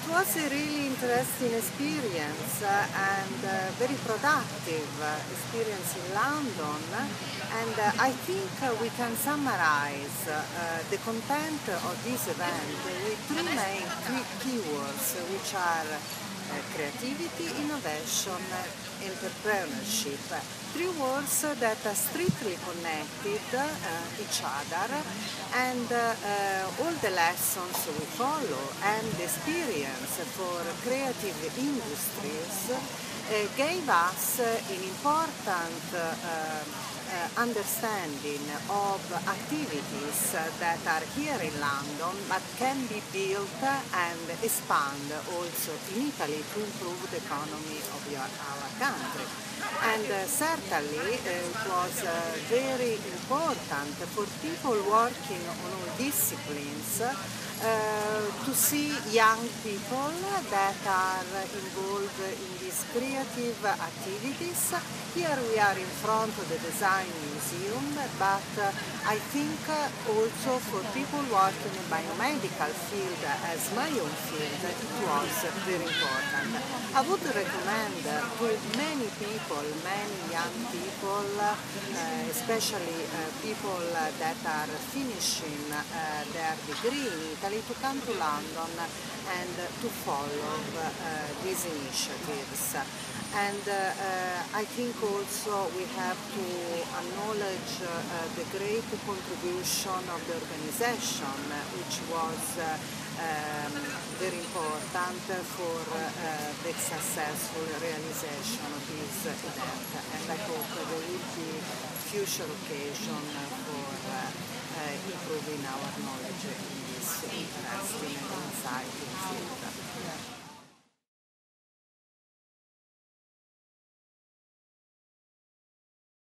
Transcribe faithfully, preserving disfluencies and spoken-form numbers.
was a really interesting experience uh, and uh, very productive uh, experience in London, and uh, I think uh, we can summarize uh, the content of this event with three main key keywords, uh, which are uh, creativity, innovation, entrepreneurship. Three words that are strictly connected uh, each other, and uh, uh, all the lessons we follow and the experience for creative industries uh, gave us uh, an important uh, uh, understanding of activities that are here in London but can be built and expand also in Italy to improve the economy of your, our country. And uh, certainly uh, it was uh, very important for people working on all disciplines uh, to see young people that are involved in these creative activities. Here we are in front of the Design Museum, but uh, I think uh, also for people working in biomedical field as my own field, it was very important. I would recommend to many people, many young people, uh, especially uh, people uh, that are finishing uh, their degree in Italy, to come to London and uh, to follow uh, these initiatives. And uh, uh, I think also we have to acknowledge uh, the great contribution of the organization, uh, which was uh, um, very important for uh, the successful realization of this event. And I hope there will be future occasion for uh, uh, improving our knowledge in this interesting and exciting field.